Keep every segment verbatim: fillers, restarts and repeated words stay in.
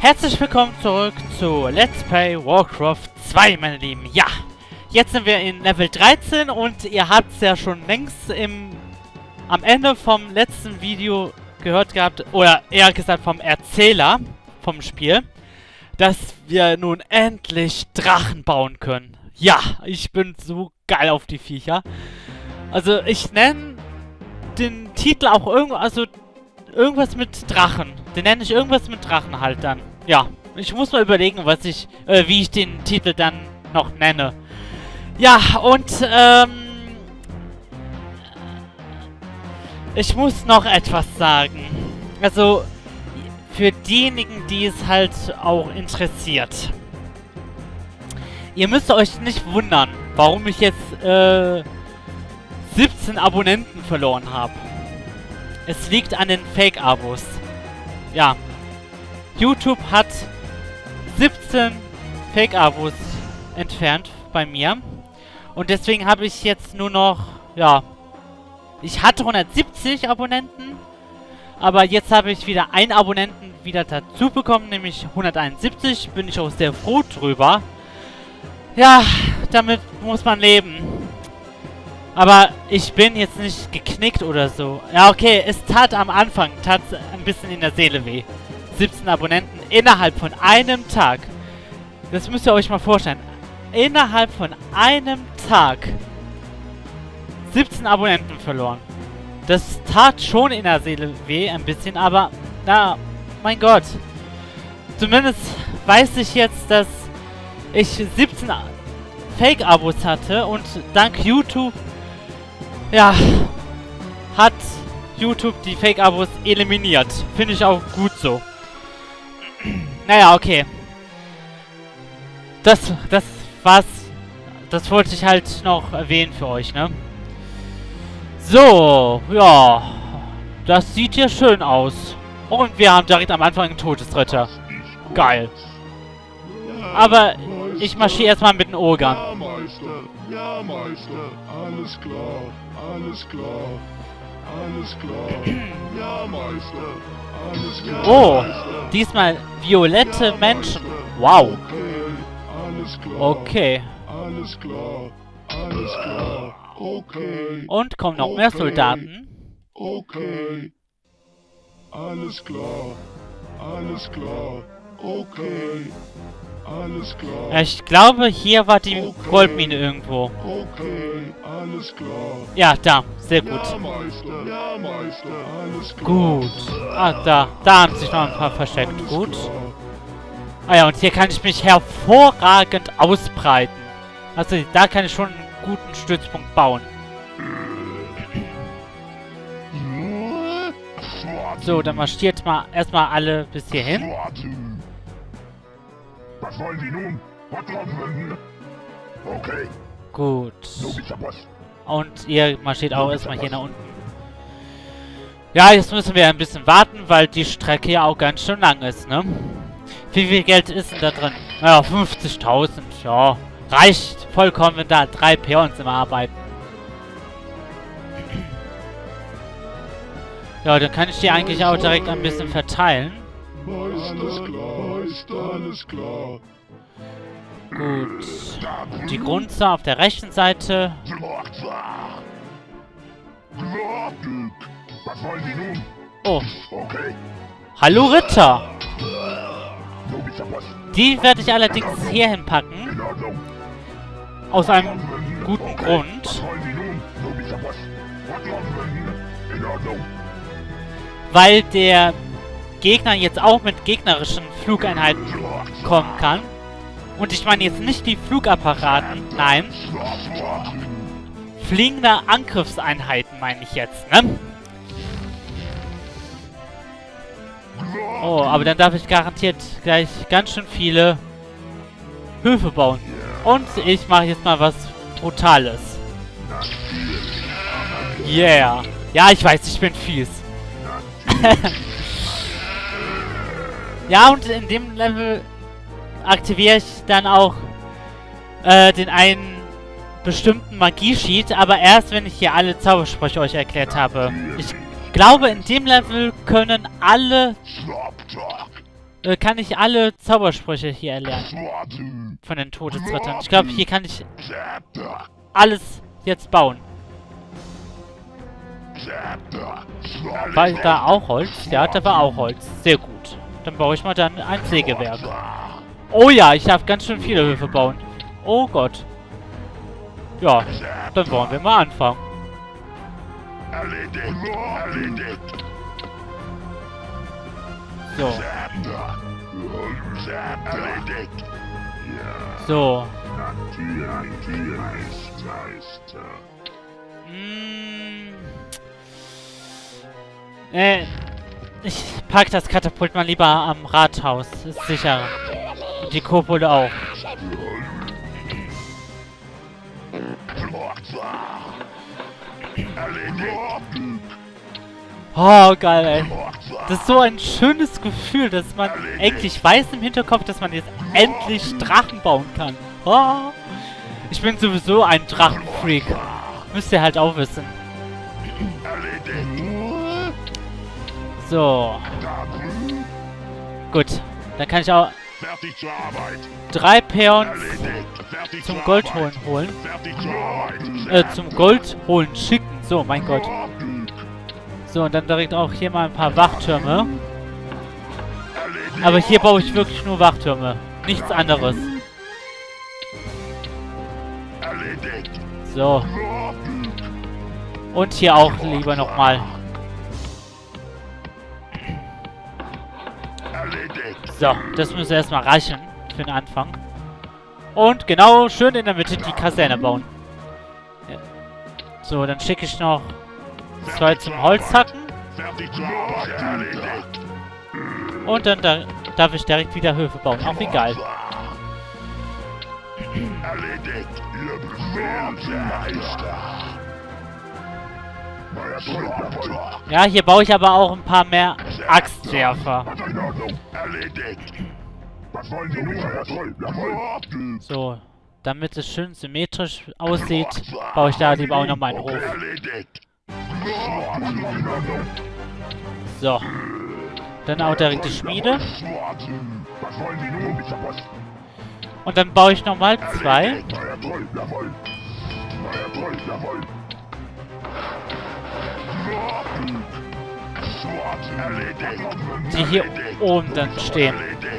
Herzlich willkommen zurück zu Let's Play Warcraft zwei, meine Lieben. Ja, jetzt sind wir in Level dreizehn und ihr habt es ja schon längst im, am Ende vom letzten Video gehört gehabt, oder eher gesagt vom Erzähler vom Spiel, dass wir nun endlich Drachen bauen können. Ja, ich bin so geil auf die Viecher. Also ich nenne den Titel auch irgendwo, also irgendwas mit Drachen. Den nenne ich irgendwas mit Drachen halt dann. Ja, ich muss mal überlegen, was ich, äh, wie ich den Titel dann noch nenne. Ja, und, ähm... ich muss noch etwas sagen. Also, für diejenigen, die es halt auch interessiert. Ihr müsst euch nicht wundern, warum ich jetzt, äh... siebzehn Abonnenten verloren habe. Es liegt an den Fake-Abos. Ja. YouTube hat siebzehn Fake-Abos entfernt bei mir. Und deswegen habe ich jetzt nur noch, ja, ich hatte hundertsiebzig Abonnenten, aber jetzt habe ich wieder einen Abonnenten wieder dazu bekommen, nämlich hunderteinundsiebzig. Bin ich auch sehr froh drüber. Ja, damit muss man leben. Aber ich bin jetzt nicht geknickt oder so. Ja, okay, es tat am Anfang, tat ein bisschen in der Seele weh. siebzehn Abonnenten innerhalb von einem Tag. Das müsst ihr euch mal vorstellen. Innerhalb von einem Tag siebzehn Abonnenten verloren. Das tat schon in der Seele weh, ein bisschen, aber, na, mein Gott. Zumindest weiß ich jetzt, dass ich siebzehn Fake-Abos hatte und dank YouTube, ja, hat YouTube die Fake-Abos eliminiert. Finde ich auch gut so. Naja, okay. Das, das war's. Das wollte ich halt noch erwähnen für euch, ne? So, ja. Das sieht hier schön aus. Und wir haben direkt am Anfang einen Todesritter. Geil. Aber ich marschiere erstmal mit den Ogern. Ja, Meister. Ja, Meister. Alles klar. Alles klar. Alles klar. Ja, Meister. Alles klar. Oh, Meister. diesmal violette Ja, Menschen. Meister. Wow. Okay. Alles klar. Okay. Alles klar. Alles klar. Okay. Und kommen noch mehr Okay. Soldaten. Okay. Alles klar. Alles klar. Okay. Alles klar. Ja, ich glaube, hier war die Okay. Goldmine irgendwo. Okay. Alles klar. Ja, da. Sehr gut. Ja, Meister. Ja, Meister. Alles klar. Gut. Ah, da. Da haben sich noch ein paar versteckt. Alles Gut. klar. Ah ja, und hier kann ich mich hervorragend ausbreiten. Also, da kann ich schon einen guten Stützpunkt bauen. So, dann marschiert mal erstmal alle bis hierhin. Was wollen Sie nun? Was wollen Sie? Okay. Gut. So geht's ja was. Und ihr marschiert auch erstmal hier nach unten. Ja, jetzt müssen wir ein bisschen warten, weil die Strecke ja auch ganz schön lang ist, ne? Wie viel Geld ist denn da drin? Naja, fünfzigtausend, ja. Reicht vollkommen, wenn da drei Peons immer arbeiten. Ja, dann kann ich die eigentlich auch direkt ein bisschen verteilen. Alles klar. Meister, alles klar. Gut. Die Grundzahl auf der rechten Seite. Was wollen Sie nun? Oh. Okay. Hallo Ritter. So geht's ja was. Die werde ich allerdings hierhin packen. In Ordnung. Aus einem guten Okay. Grund. Was wollen Sie nun? So geht's ja was. Was wollen Sie? In Ordnung. Weil der Gegner jetzt auch mit gegnerischen Flugeinheiten kommen kann. Und ich meine jetzt nicht die Flugapparaten, nein. Fliegende Angriffseinheiten meine ich jetzt, ne? Oh, aber dann darf ich garantiert gleich ganz schön viele Höfe bauen. Und ich mache jetzt mal was Brutales. Yeah. Ja, ich weiß, ich bin fies. Ja, und in dem Level aktiviere ich dann auch äh, den einen bestimmten Magie-Sheet, aber erst, wenn ich hier alle Zaubersprüche euch erklärt habe. Ich glaube, in dem Level können alle äh, kann ich alle Zaubersprüche hier erlernen. Von den Todesrittern. Ich glaube, hier kann ich alles jetzt bauen. War da auch Holz? Ja, da war auch Holz. Sehr gut. Dann baue ich mal dann ein Sägewerk. Oh ja, ich darf ganz schön viele Höfe bauen. Oh Gott. Ja, dann wollen wir mal anfangen. So. So. Hm. Äh, ich pack das Katapult mal lieber am Rathaus. Ist sicherer. Und die Kobolde auch. Oh, geil, ey. Das ist so ein schönes Gefühl, dass man eigentlich weiß im Hinterkopf, dass man jetzt endlich Drachen bauen kann. Oh. Ich bin sowieso ein Drachenfreak. Müsst ihr halt auch wissen. So. Gut. Dann kann ich auch drei Peons zum Goldholen holen. Äh, zum Goldholen schicken. So, mein Gott. So, und dann direkt auch hier mal ein paar Wachtürme. Aber hier baue ich wirklich nur Wachtürme. Nichts anderes. So. Und hier auch lieber nochmal. So, das müsste erstmal reichen für den Anfang. Und genau, schön in der Mitte die Kaserne bauen. Ja. So, dann schicke ich noch zwei zum Holzhacken. Und dann da, darf ich direkt wieder Höfe bauen. Auch wie geil. Ja, hier baue ich aber auch ein paar mehr Axtwerfer. So, damit es schön symmetrisch aussieht, baue ich da lieber auch nochmal einen Hof. So. Dann auch direkt die Schmiede. Und dann baue ich nochmal zwei. Die hier oben dann stehen.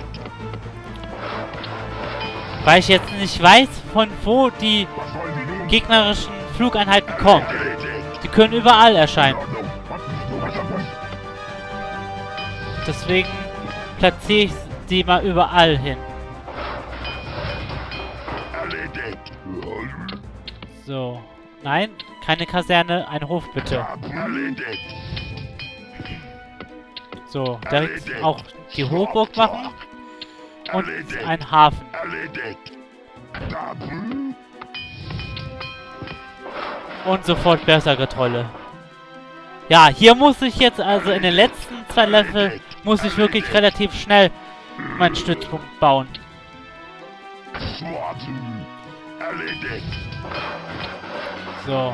Weil ich jetzt nicht weiß, von wo die gegnerischen Flugeinheiten kommen. Die können überall erscheinen. Deswegen platziere ich die mal überall hin. So. Nein, keine Kaserne, ein Hof bitte. So, direkt auch die Hochburg machen. Und ein Hafen. Und sofort Berserker-Trolle. Ja, hier muss ich jetzt, also in den letzten zwei Level, muss ich wirklich relativ schnell meinen Stützpunkt bauen. So.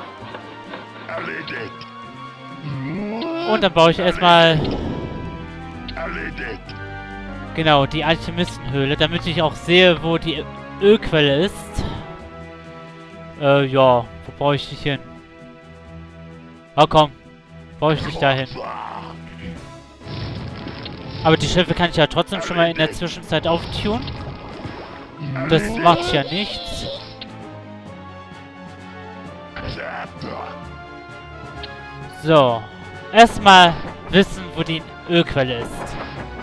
Und dann baue ich erstmal genau die Alchemistenhöhle, damit ich auch sehe, wo die Ölquelle ist. Äh, ja, wo baue ich dich hin? Oh komm, baue ich dich dahin. Aber die Schiffe kann ich ja trotzdem schon mal in der Zwischenzeit auftun. Das macht ja nichts. So. Erstmal wissen, wo die Ölquelle ist.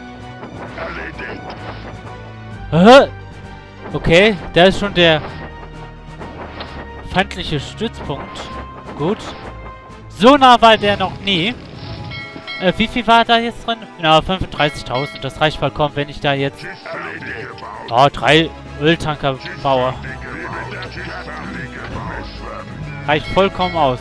Hä? Okay, da ist schon der feindliche Stützpunkt. Gut. So nah war der noch nie. Äh, wie viel war da jetzt drin? Na, fünfunddreißigtausend. Das reicht vollkommen, wenn ich da jetzt... Oh, drei Öltanker baue. Reicht vollkommen aus.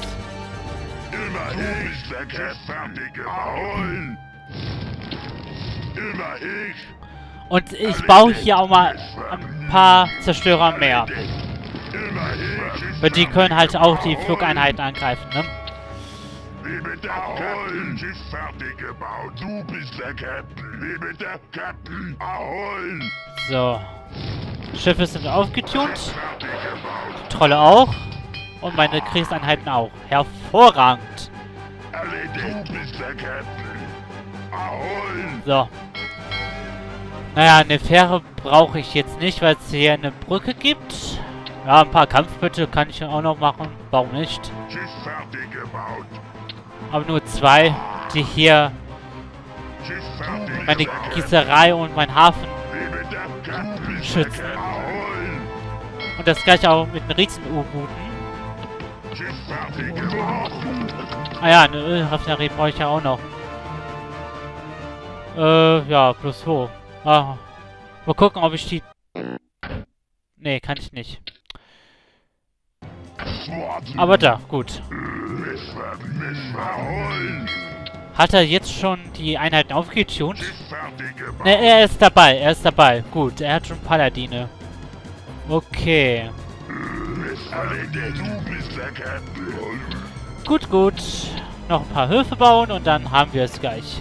Und ich baue hier auch mal ein paar Zerstörer mehr. Weil die können halt auch die Flugeinheiten angreifen, ne? Wie bitte? Ahoi! Schiff fertig gebaut. Du bist der Captain. Wie bitte? Captain. Ahoi! So. Schiffe sind aufgetunt. Fertig gebaut. Trolle auch. Und meine Kriegseinheiten auch. Hervorragend. Erledigt. Du bist der Captain. Ahoi! So. Naja, eine Fähre brauche ich jetzt nicht, weil es hier eine Brücke gibt. Ja, ein paar Kampfboote kann ich auch noch machen. Warum nicht? Schiff fertig gebaut. Aber nur zwei, die hier Schiff fertig meine gebaut. Gießerei und mein Hafen Wie bitte? Captain. schützen. Ahoi! Und das gleiche auch mit den Riesen-U-Booten. Schiff fertig gebaut. Ah ja, eine Ölraffinerie brauche ich ja auch noch. Äh, ja, plus zwei. Ah. Mal gucken, ob ich die... Nee, kann ich nicht. Aber da, gut. Hat er jetzt schon die Einheiten aufgetunt? Ne, er ist dabei, er ist dabei. Gut, er hat schon Paladine. Okay. Gut, gut. Noch ein paar Höfe bauen und dann haben wir es gleich.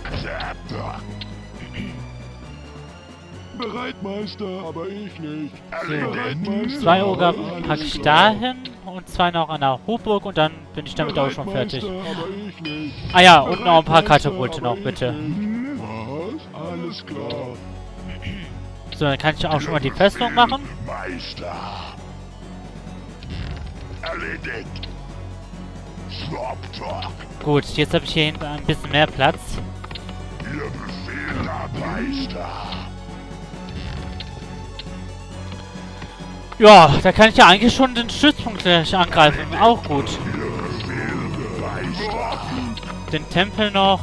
Bereit, Meister, aber ich nicht. So. Zwei Oger packe ich dahin und zwei noch an der Hochburg und dann bin ich damit auch schon fertig. Ah ja, und noch ein paar Katapulte noch, bitte. Was? Alles klar. So, dann kann ich auch schon mal die Festung machen. Meister. Erledigt. Slop-Talk. Gut, jetzt habe ich hier hinten ein bisschen mehr Platz. Ihr Befehl, Herr Meister. Ja, da kann ich ja eigentlich schon den Stützpunkt gleich angreifen. Auch gut. Den Tempel noch.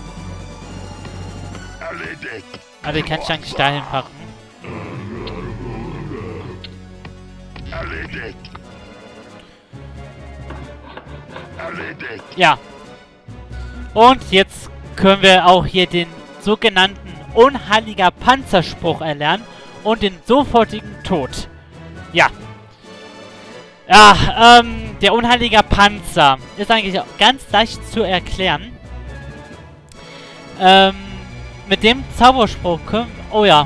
Ah, den kann ich eigentlich dahin packen. Ja. Und jetzt können wir auch hier den sogenannten Unheiliger Panzerspruch erlernen und den sofortigen Tod. Ja. Ja, ähm, der Unheiliger Panzer ist eigentlich ganz leicht zu erklären. Ähm, mit dem Zauberspruch können... Oh ja.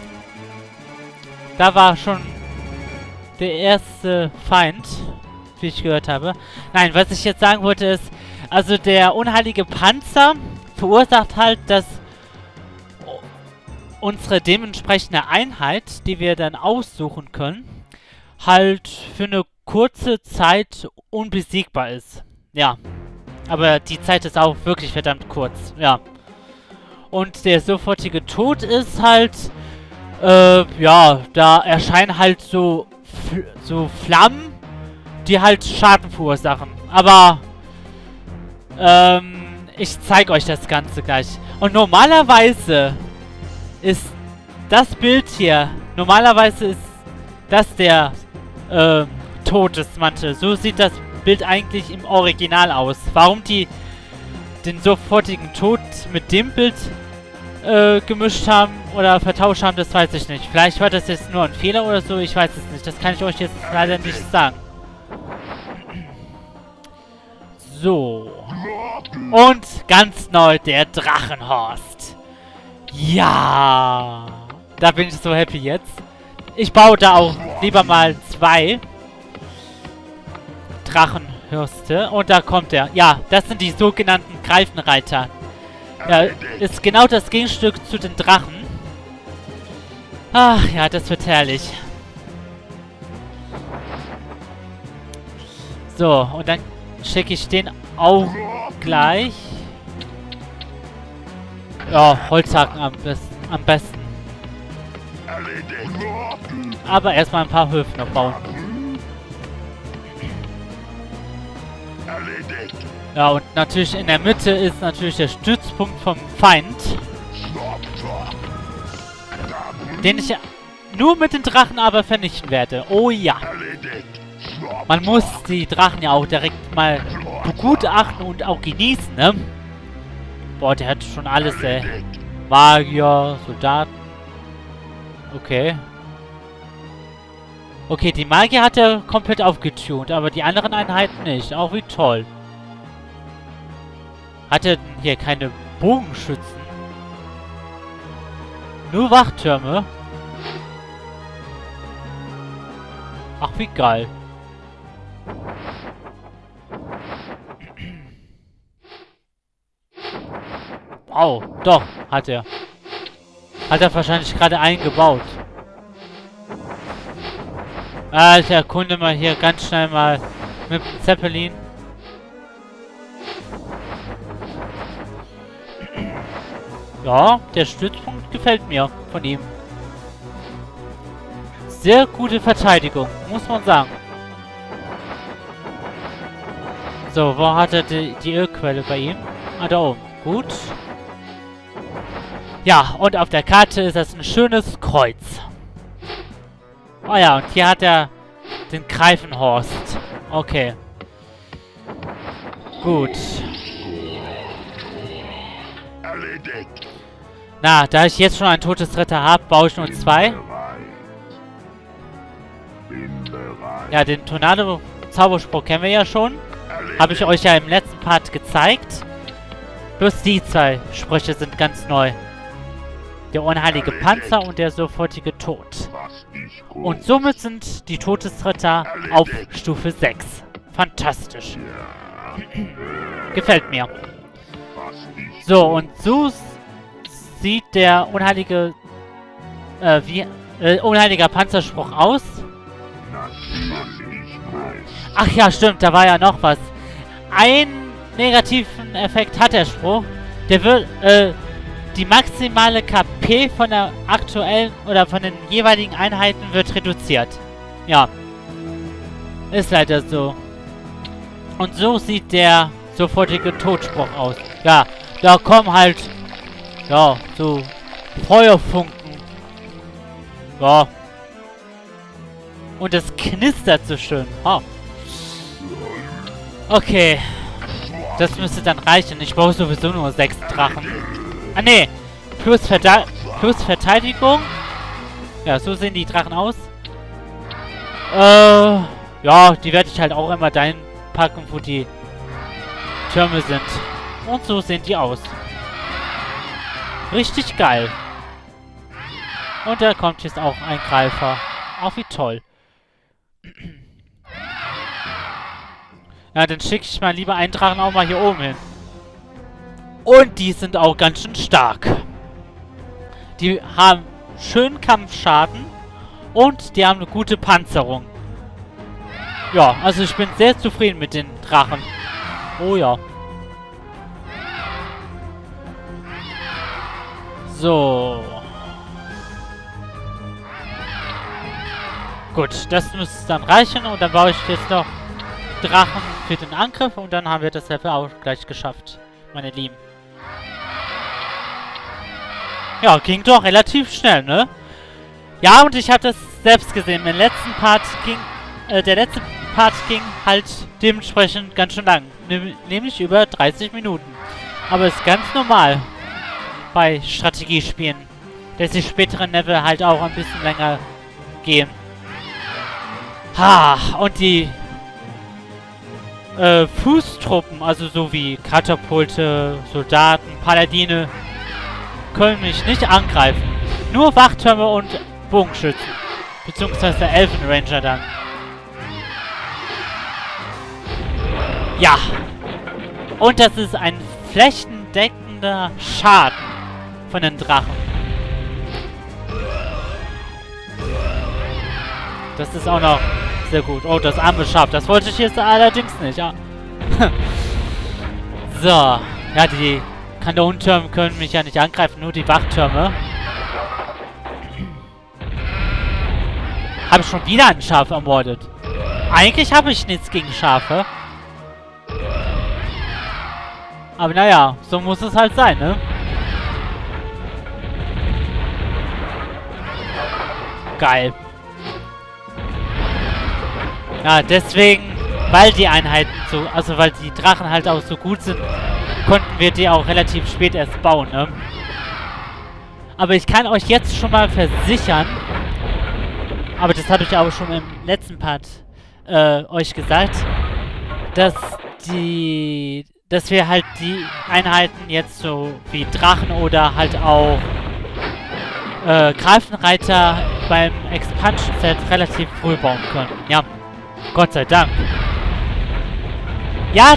Da war schon der erste Feind, wie ich gehört habe. Nein, was ich jetzt sagen wollte ist, also der Unheilige Panzer verursacht halt, dass unsere dementsprechende Einheit, die wir dann aussuchen können, halt für eine kurze Zeit unbesiegbar ist. Ja. Aber die Zeit ist auch wirklich verdammt kurz. Ja. Und der sofortige Tod ist halt, äh, ja, da erscheinen halt so, so Flammen, die halt Schaden verursachen. Aber, ähm, ich zeige euch das Ganze gleich. Und normalerweise ist das Bild hier, normalerweise ist das der, äh, Todesmantel. So sieht das Bild eigentlich im Original aus. Warum die den sofortigen Tod mit dem Bild äh, gemischt haben oder vertauscht haben, das weiß ich nicht. Vielleicht war das jetzt nur ein Fehler oder so, ich weiß es nicht. Das kann ich euch jetzt leider nicht sagen. So. Und ganz neu der Drachenhorst. Ja. Da bin ich so happy jetzt. Ich baue da auch lieber mal zwei Drachenhürste. Und da kommt er. Ja, das sind die sogenannten Greifenreiter. Ja, ist genau das Gegenstück zu den Drachen. Ach ja, das wird herrlich. So, und dann schicke ich den auch gleich. Ja, Holzhacken am, best am besten. Aber erstmal ein paar Höfe noch bauen. Ja, und natürlich in der Mitte ist natürlich der Stützpunkt vom Feind. Den ich nur mit den Drachen aber vernichten werde. Oh ja. Man muss die Drachen ja auch direkt mal begutachten und auch genießen, ne? Boah, der hat schon alles, ey. Magier, Soldaten. Okay. Okay, die Magier hat er komplett aufgetunt, aber die anderen Einheiten nicht. Auch wie toll. Hat er denn hier keine Bogenschützen? Nur Wachtürme? Ach, wie geil. Wow, doch, hat er. Hat er wahrscheinlich gerade eingebaut. Ah, ich erkunde mal hier ganz schnell mal mit dem Zeppelin. Ja, der Stützpunkt gefällt mir von ihm. Sehr gute Verteidigung, muss man sagen. So, wo hat er die, die Ölquelle bei ihm? Ah, da oben. Gut. Ja, und auf der Karte ist das ein schönes Kreuz. Oh ja, und hier hat er den Greifenhorst. Okay. Gut. Erledigt. Na, da ich jetzt schon einen Todesritter habe, baue ich nur zwei. Bin bereit. Ja, den Tornado-Zauberspruch kennen wir ja schon. Habe ich euch ja im letzten Part gezeigt. Bloß die zwei Sprüche sind ganz neu. Der unheilige Panzer und der sofortige Tod. Und somit sind die Todesritter auf Stufe sechs. Fantastisch. Gefällt mir. So, und so sieht der unheilige, äh, wie, äh, unheiliger Panzerspruch aus. Ach ja, stimmt, da war ja noch was. Einen negativen Effekt hat der Spruch. Der wird, äh, die maximale K P von der aktuellen oder von den jeweiligen Einheiten wird reduziert. Ja. Ist leider so. Und so sieht der sofortige Todspruch aus. Ja, da kommen halt, ja, so Feuerfunken. Ja. Und es knistert so schön. Oh. Okay. Das müsste dann reichen. Ich brauche sowieso nur sechs Drachen. Ah, ne. Plus, Verda plus Verteidigung. Ja, so sehen die Drachen aus. Äh, ja, die werde ich halt auch immer dahin packen, wo die Türme sind. Und so sehen die aus. Richtig geil. Und da kommt jetzt auch ein Greifer. Auch wie toll. Ja, dann schicke ich mal lieber einen Drachen auch mal hier oben hin. Und die sind auch ganz schön stark. Die haben schönen Kampfschaden. Und die haben eine gute Panzerung. Ja, also ich bin sehr zufrieden mit den Drachen. Oh ja. So. Gut, das müsste dann reichen. Und dann baue ich jetzt noch Drachen für den Angriff. Und dann haben wir das Level auch gleich geschafft, meine Lieben. Ja, ging doch relativ schnell, ne? Ja, und ich habe das selbst gesehen. Im letzten Part ging, äh, der letzte Part ging halt dementsprechend ganz schön lang. Nehm, nämlich über dreißig Minuten. Aber ist ganz normal bei Strategiespielen, dass die späteren Level halt auch ein bisschen länger gehen. Ha, und die äh, Fußtruppen, also so wie Katapulte, Soldaten, Paladine, können mich nicht angreifen. Nur Wachtürme und Bogenschützen. Beziehungsweise Elfenranger dann. Ja. Und das ist ein flächendeckender Schaden von den Drachen. Das ist auch noch sehr gut. Oh, das arme Schaf. Das wollte ich jetzt allerdings nicht. Ja. So. Ja, die Kanonentürme können mich ja nicht angreifen. Nur die Wachtürme. Habe ich schon wieder ein Schaf ermordet. Eigentlich habe ich nichts gegen Schafe. Aber naja, so muss es halt sein, ne? Geil. Ja, deswegen, weil die Einheiten so, also weil die Drachen halt auch so gut sind, konnten wir die auch relativ spät erst bauen, ne? Aber ich kann euch jetzt schon mal versichern, aber das habe ich auch schon im letzten Part äh, euch gesagt, dass die dass wir halt die Einheiten jetzt so wie Drachen oder halt auch äh, Greifenreiter beim Expansion Set relativ früh bauen können. Ja, Gott sei Dank. Ja,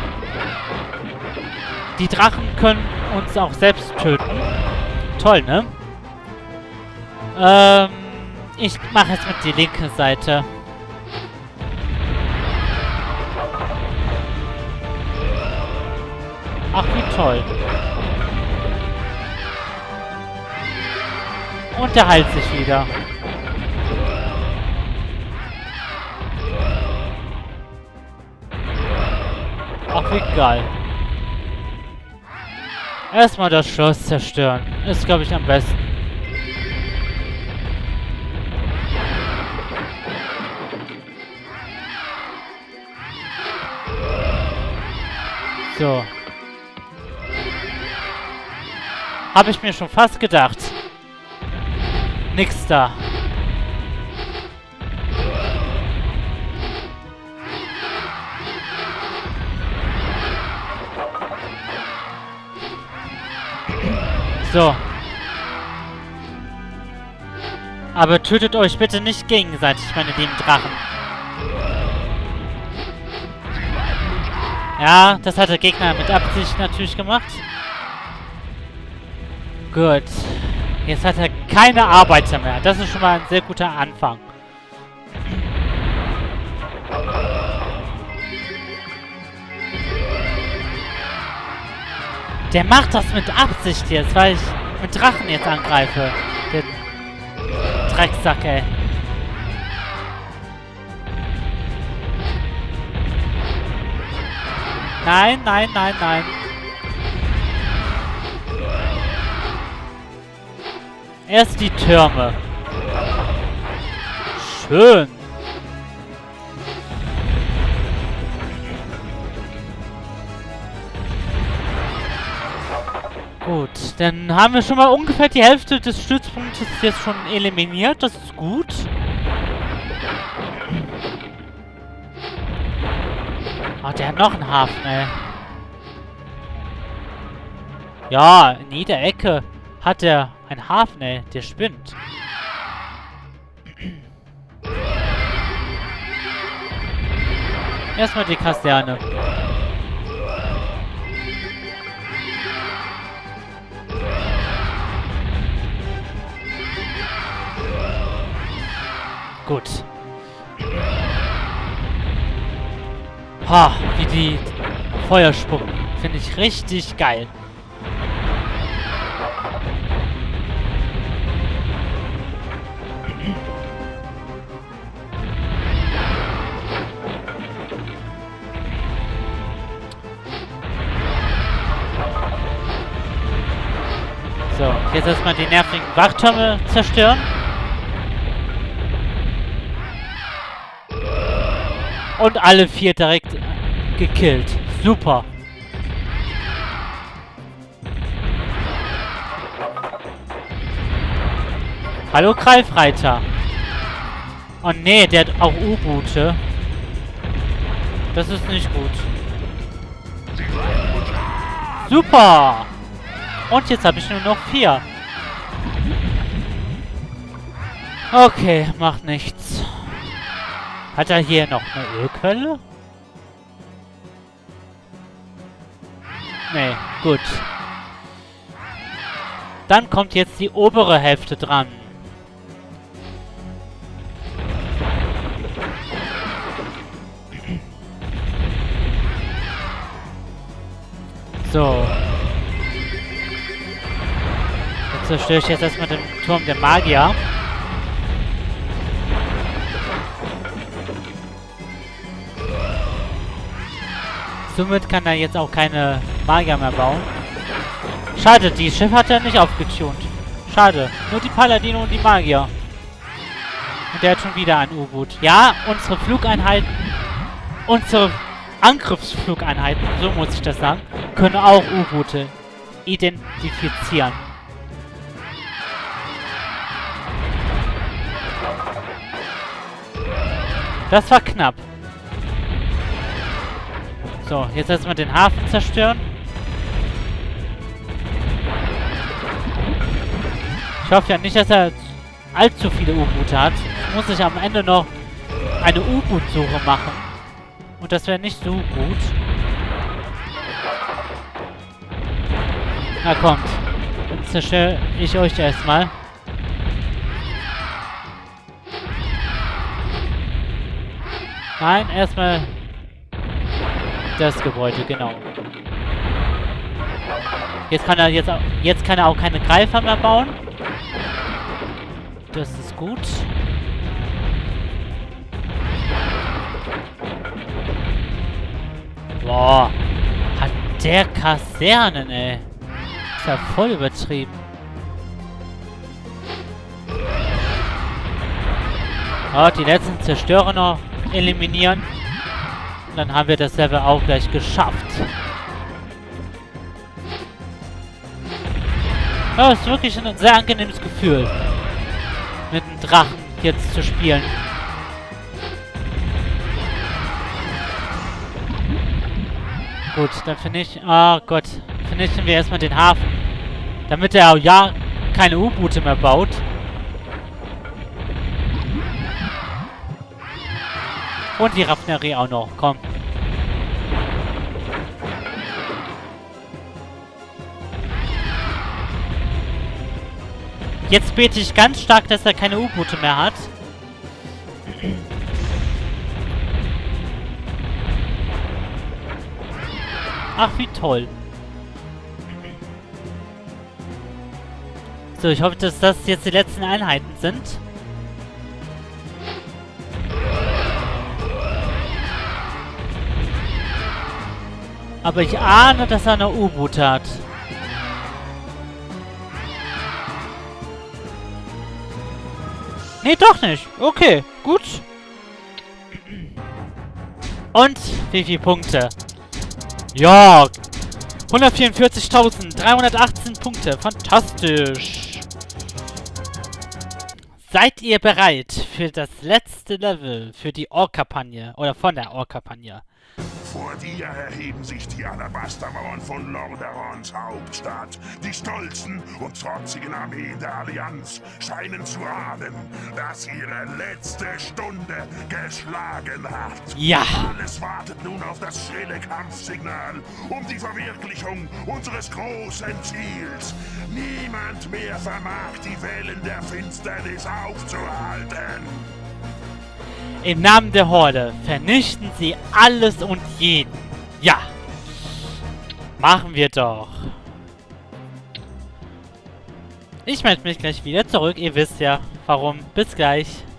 die Drachen können uns auch selbst töten. Toll, ne? Ähm, ich mache jetzt mit die linke Seite. Ach, wie toll. Und der heilt sich wieder. Ach, wie geil. Erstmal das Schloss zerstören. Ist, glaube ich, am besten. So. Habe ich mir schon fast gedacht. Nix da. So. Aber tötet euch bitte nicht gegenseitig, meine lieben Drachen. Ja, das hat der Gegner mit Absicht natürlich gemacht. Gut. Jetzt hat er keine Arbeiter mehr. Das ist schon mal ein sehr guter Anfang. Der macht das mit Absicht jetzt, weil ich mit Drachen jetzt angreife. Der Drecksack, ey. Nein, nein, nein, nein. Erst die Türme. Schön. Gut, dann haben wir schon mal ungefähr die Hälfte des Stützpunktes jetzt schon eliminiert. Das ist gut. Oh, der hat noch einen Hafen, ey. Ja, in jeder Ecke hat er einen Hafen, ey. Der spinnt. Erstmal die Kaserne. Gut. Ha, wie die Feuer spucken. Finde ich richtig geil. So, jetzt erstmal die nervigen Wachtürme zerstören. Und alle vier direkt gekillt. Super. Hallo Greifreiter. Oh nee, der hat auch U-Boote. Das ist nicht gut. Super. Und jetzt habe ich nur noch vier. Okay, macht nichts. Hat er hier noch eine Ölquelle? Nee, gut. Dann kommt jetzt die obere Hälfte dran. So. Jetzt zerstöre ich jetzt erstmal den Turm der Magier. Somit kann er jetzt auch keine Magier mehr bauen. Schade, die Schiff hat er nicht aufgetunt. Schade. Nur die Paladine und die Magier. Und der hat schon wieder ein U-Boot. Ja, unsere Flugeinheiten, unsere Angriffsflugeinheiten, so muss ich das sagen, können auch U-Boote identifizieren. Das war knapp. So, jetzt erstmal den Hafen zerstören. Ich hoffe ja nicht, dass er allzu viele U-Boote hat. Muss ich am Ende noch eine U-Boot-Suche machen. Und das wäre nicht so gut. Na kommt. Dann zerstöre ich euch erstmal. Nein, erstmal das Gebäude, genau. Jetzt kann er jetzt, jetzt kann er auch keine Greifer mehr bauen. Das ist gut. Boah, hat der Kasernen, ey. Ist ja voll übertrieben. Oh, die letzten Zerstörer noch eliminieren. Und dann haben wir das Level auch gleich geschafft. Ja, ist wirklich ein sehr angenehmes Gefühl, mit einem Drachen jetzt zu spielen. Gut, dann finde ich... Oh Gott. Vernichten wir erstmal den Hafen. Damit er auch ja keine U-Boote mehr baut. Und die Raffinerie auch noch. Komm. Jetzt bete ich ganz stark, dass er keine U-Boote mehr hat. Ach, wie toll. So, ich hoffe, dass das jetzt die letzten Einheiten sind. Aber ich ahne, dass er eine U-Boot hat. Nee, doch nicht. Okay, gut. Und wie viele Punkte? Ja, hundertvierundvierzigtausenddreihundertachtzehn Punkte. Fantastisch. Seid ihr bereit für das letzte Level für die Ork-Kampagne? Oder von der Ork-Kampagne? Vor dir erheben sich die Alabastermauern von Lordaerons Hauptstadt. Die stolzen und trotzigen Armeen der Allianz scheinen zu ahnen, dass ihre letzte Stunde geschlagen hat. Ja! Alles wartet nun auf das schrille Kampfsignal, um die Verwirklichung unseres großen Ziels. Niemand mehr vermag die Wellen der Finsternis aufzuhalten. Im Namen der Horde vernichten sie alles und jeden. Ja. Machen wir doch. Ich melde mich gleich wieder zurück. Ihr wisst ja, warum. Bis gleich.